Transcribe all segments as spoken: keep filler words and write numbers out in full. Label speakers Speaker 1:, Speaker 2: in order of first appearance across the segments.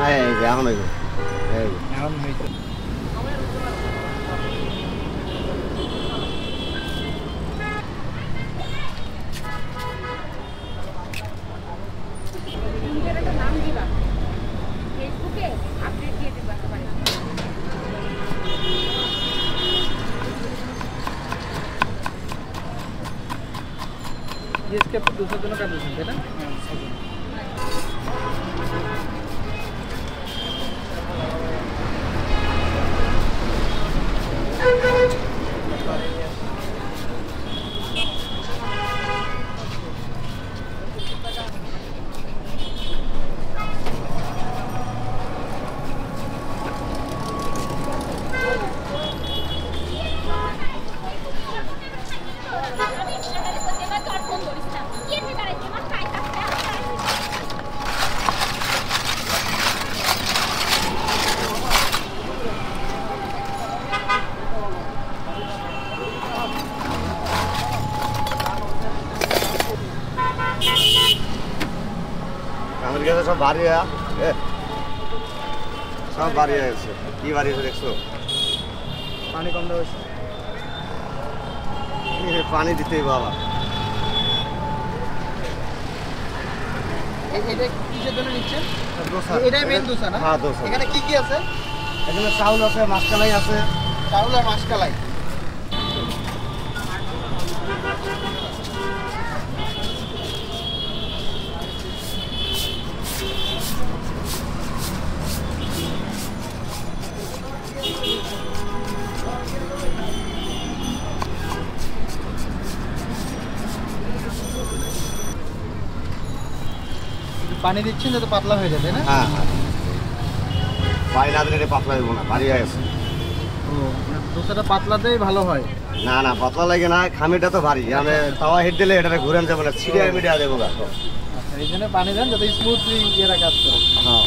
Speaker 1: এই যে এখন হইব এই
Speaker 2: এখন হইছে इसके आप दूसरे दोनों कर देते हैं ना
Speaker 1: सब भारी है सब भारी है की भारी है देखो
Speaker 2: पानी कम दो
Speaker 1: पानी दीते ही बाबा
Speaker 2: এটা কিসের জন্য নিচ্ছেন
Speaker 1: দোসা
Speaker 2: এটাই মেইন দোসা না
Speaker 1: হ্যাঁ দোসা
Speaker 2: এখানে কি কি আছে
Speaker 1: এখানে চাউল আছে মাছকালাই আছে
Speaker 2: চাউল আর মাছকালাই পানি দিচ্ছেন যাতে পাতলা হয়ে যাবে না
Speaker 1: হ্যাঁ হ্যাঁ পানি না দিলে পাতলা হবে না ভারী হয়ে গেছে
Speaker 2: ও দোসাটা পাতলাতেই ভালো হয়
Speaker 1: না না পাতলা লাগে না খামিটা তো ভারী আমি তাওয়া হিট দিলে এটা ঘুরেন যাবে না ছিড়ে মিডিয়া দেবো গা
Speaker 2: আচ্ছা এই জন্য পানি দেন যাতে স্মুথলি ইয়েরা কাজ করে
Speaker 1: হ্যাঁ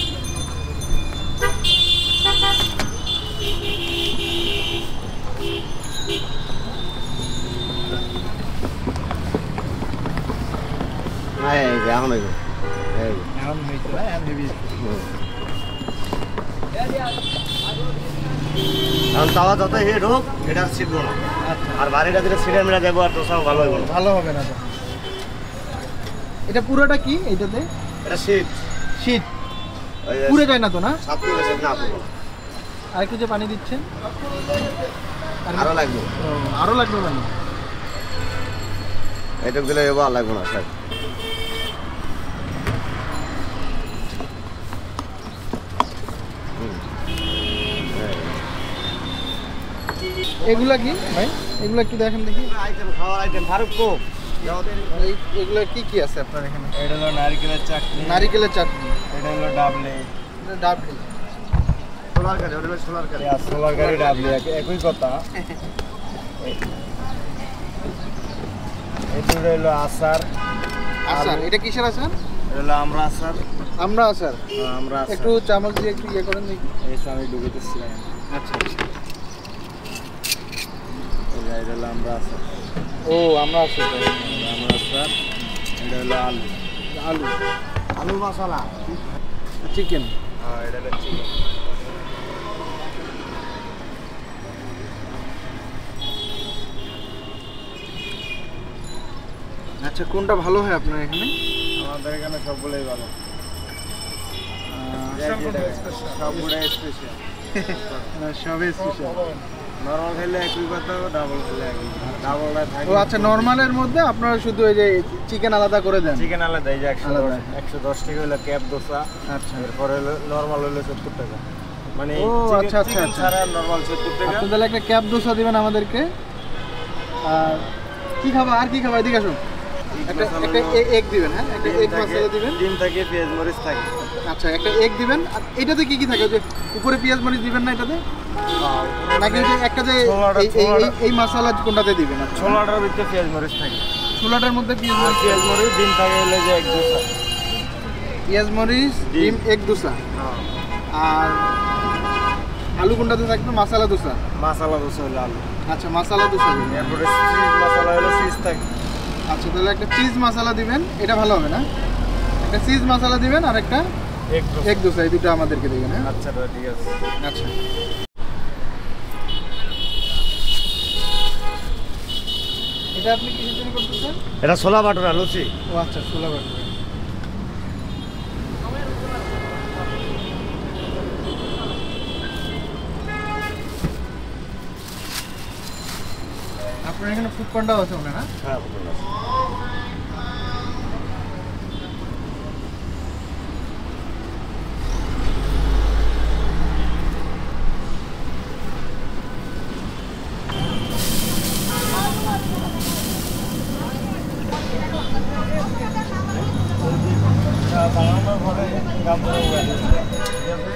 Speaker 1: এই যে এখন হইব এই
Speaker 2: এখন হইছে না এখন হেভি
Speaker 1: এখন তাওয়া যত হিট হোক এটা ছিড়বো না
Speaker 2: আচ্ছা
Speaker 1: আর ভারীটা দিলে ছিড়ে মিডিয়া দেবো আর দোসাও ভালো হইব না
Speaker 2: ভালো হবে না তো এটা পুরোটা কি এইটাতে
Speaker 1: এটা শীত
Speaker 2: শীত পুরো যায় না তো না
Speaker 1: সাত কিলো শীত না পুরো
Speaker 2: আর একটু যে পানি দিচ্ছেন
Speaker 1: আরো লাগবে
Speaker 2: আরো লাগবে পানি
Speaker 1: এইটুক দিলে এবার আর লাগবে না স্যার
Speaker 2: এগুলা কি ভাই এগুলা একটু দেখেন দেখি
Speaker 1: আইটেম খাওয়ার আইটেম ফারুক কো
Speaker 2: এগুলা কি কি আছে আপনার এখানে
Speaker 1: এটা হলো নারকেলের চাটনি
Speaker 2: নারকেলের চাটনি
Speaker 1: এটা হলো ডাবলি
Speaker 2: এটা ডাবলি
Speaker 1: সোলার কারি ওটা সোলার কারি আর সোলার কারি ডাবলি একই কথা এটা হলো আচার
Speaker 2: আচার এটা কিসের আচার
Speaker 1: এটা হলো আমরা আচার
Speaker 2: আমরা আচার
Speaker 1: আমরা
Speaker 2: একটু চামচ দিয়ে একটু ইয়ে করেন দেখি
Speaker 1: এই আমি ডুবেতেছি
Speaker 2: আচ্ছা
Speaker 1: এটা হলো আমরা আচার
Speaker 2: ও আমরা আচার
Speaker 1: আমরা আচার এটা হলো আলু
Speaker 2: আলু
Speaker 1: আলু মশলা
Speaker 2: চিকেন
Speaker 1: হ্যাঁ এটা হলো চিকেন
Speaker 2: আচ্ছা কোনটা ভালো হয় আপনার এখানে
Speaker 1: আমাদের এখানে সবগুলোই ভালো সবগুলোই স্পেশাল
Speaker 2: সবই স্পেশাল
Speaker 1: নরমাল খেলে একই কথা ডাবল খেলে একই ডাবলটা থাকে
Speaker 2: ও আচ্ছা নরমালের মধ্যে আপনারা শুধু এই যে চিকেন আলাদা করে দেন
Speaker 1: চিকেন আলাদা এই যে একশো দশ টাকা হলো ক্যাপ দোসা
Speaker 2: আচ্ছা
Speaker 1: এরপরে হলো নরমাল হলো সত্তর টাকা মানে
Speaker 2: ও আচ্ছা আচ্ছা আচ্ছা
Speaker 1: নরমাল সত্তর টাকা
Speaker 2: আপনাদের একটা ক্যাপ দোসা দিবেন আমাদেরকে আর কি খাবা আর কি খাবা এদিকে আসুন একটা একটা এগ দিবেন হ্যাঁ একটা এগ মশলা দিবেন
Speaker 1: ডিম থাকে পেঁয়াজ মরিচ থাকে
Speaker 2: আচ্ছা একটা এগ দিবেন আর এটাতে কি কি থাকে যে উপরে পেঁয়াজ মরিচ দিবেন না এটাতে নাকি যে একটা যে এই মশলা কোনটাতে দিবেন
Speaker 1: ছোলাটার ভিতরে পেঁয়াজ মরিচ থাকে
Speaker 2: ছোলাটার মধ্যে পেঁয়াজ মরিচ
Speaker 1: পেঁয়াজ মরিচ ডিম থাকে হলে যে এক দোসা
Speaker 2: পেঁয়াজ মরিচ ডিম এগ দোসা আর আলু কোনটাতে থাকবে মশলা দোসা
Speaker 1: মশলা দোসা হলো আলু
Speaker 2: আচ্ছা মশলা দোসা দিবেন
Speaker 1: এরপরে চিজ মশলা হলো চিজ থাকে
Speaker 2: আচ্ছা তাহলে একটা চিজ মশলা দিবেন এটা ভালো হবে না একটা চিজ মশলা দিবেন আর একটা এক দোসা এই দুটো আমাদেরকে দিবেন। হ্যাঁ
Speaker 1: আচ্ছা দাদা ঠিক আছে।
Speaker 2: আচ্ছা এটা আপনি কি তৈরি করতেছেন?
Speaker 1: এটা ছোলা বাটুরা লুচি।
Speaker 2: ও আচ্ছা ছোলা বাটুরা। আপনার এখানে ফুড পান্ডাও আছে মনে না?
Speaker 1: হ্যাঁ ফুড পান্ডা আছে। বানানোর পরে গাম ধরে উড়াই দিচ্ছি, ঠিক আছে।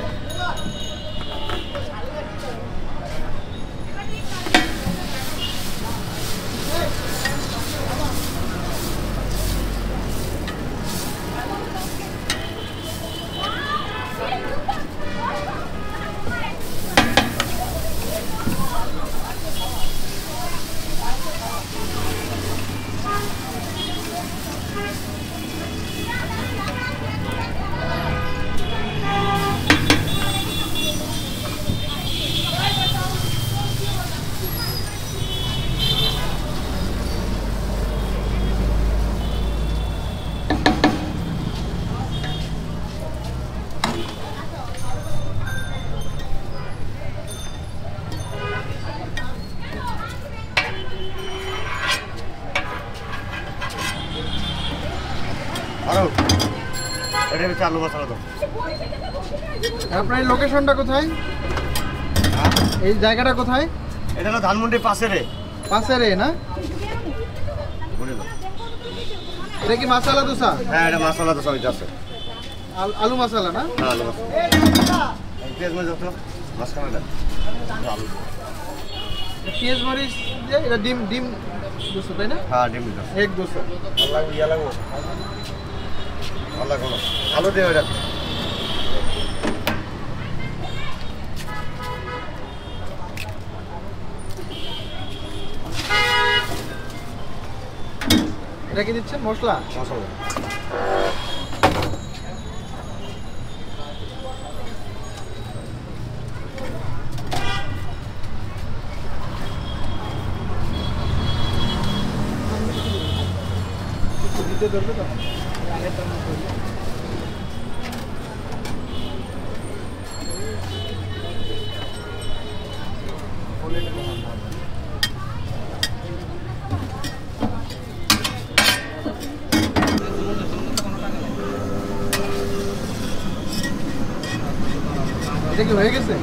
Speaker 1: আরো এটা হচ্ছে আলু মশলা দাও।
Speaker 2: আপনার এই লোকেশনটা কোথায়? এই জায়গাটা কোথায়?
Speaker 1: এটা হলো ধানমন্ডির পাশে রে।
Speaker 2: পাশে রে না?
Speaker 1: বলে দাও।
Speaker 2: এটা কি মশলা দোসা?
Speaker 1: হ্যাঁ এটা মশলা দোসা হইতে আছে।
Speaker 2: আল- আলু মশলা না?
Speaker 1: হ্যাঁ আলু মশলা। পেঁয়াজ মরিচ যত মশলা দাও। আলু।
Speaker 2: পেঁয়াজ মরিচ দিয়ে এটা ডিম ডিম দোসা তাই না?
Speaker 1: হ্যাঁ ডিম দাও।
Speaker 2: এক দোসা।
Speaker 1: আল্লাহ ইয়া লাগো। আল্লাহ কোন আলু দিয়ে এটা।
Speaker 2: এটা কি দিচ্ছেন মশলা?
Speaker 1: মশলা।
Speaker 2: দিতে ধরবে তো? এটা কি হয়ে গেছে?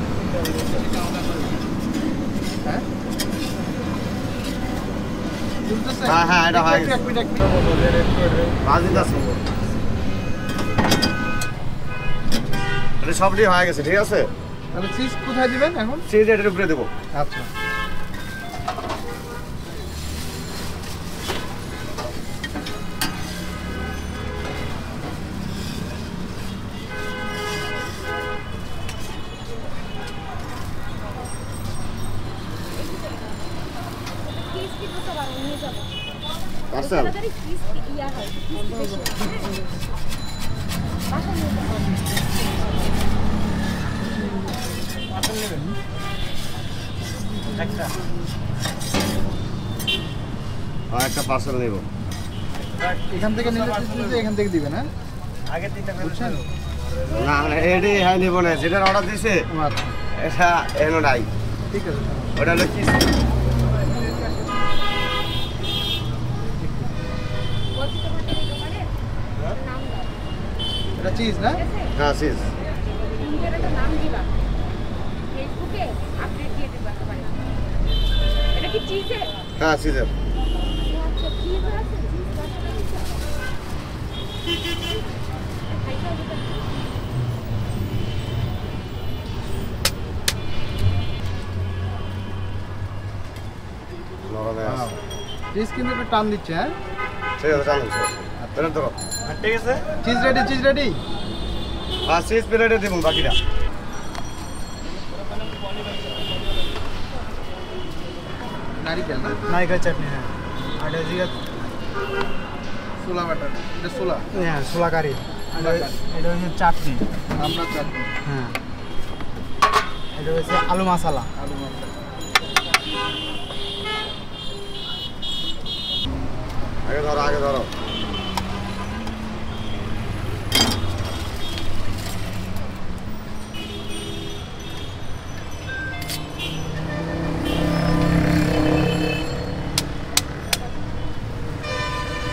Speaker 2: হ্যাঁ চলতেছে?
Speaker 1: হ্যাঁ, হ্যাঁ, এটা হয়ে
Speaker 2: একটু,
Speaker 1: গেছে।
Speaker 2: একটু, একটু, একটু।
Speaker 1: ভাজি দাও। এটা সবটি হয়ে গেছে ঠিক আছে।
Speaker 2: তাহলে চিজ কোথায় দিবেন এখন?
Speaker 1: চিজ এটার উপরে দেবো।
Speaker 2: আচ্ছা
Speaker 1: পার্সেল
Speaker 2: একটা
Speaker 1: আর একটা পার্সেল নেব।
Speaker 2: এখান থেকে নিলে চিজ এখান থেকে দিবেন। হ্যাঁ
Speaker 1: আগে তিনটা
Speaker 2: বুঝছেন?
Speaker 1: না না এডি হ্যাঁ নিব না, যেটার অর্ডার দিছে
Speaker 2: আচ্ছা
Speaker 1: এটা এনো নাই।
Speaker 2: ঠিক আছে
Speaker 1: ওটা হলো কি
Speaker 2: এটা চিজ না?
Speaker 1: হ্যাঁ চিজ। হ্যাঁ চিজের। নরমে আছে।
Speaker 2: চিজ কিন্তু একটু টান দিচ্ছে। হ্যাঁ
Speaker 1: ঠিক আছে চালু এটা ধরো। ঠিক আছে
Speaker 2: চিজ রেডি চিজ রেডি।
Speaker 1: হ্যাঁ চিজ প্লেটে দেবো বাকিটা।
Speaker 2: নারিকেল না?
Speaker 3: নারিকেল চাটনি। হ্যাঁ আর এটা জিগা
Speaker 2: ছোলা বাটার। এটা ছোলা।
Speaker 3: হ্যাঁ ছোলা কারি। এটা হচ্ছে চাটনি।
Speaker 2: আপনার চাটনি।
Speaker 3: হ্যাঁ, এটা হচ্ছে আলু মশলা।
Speaker 2: আলু মশলা।
Speaker 1: আগে ধরো আগে ধরো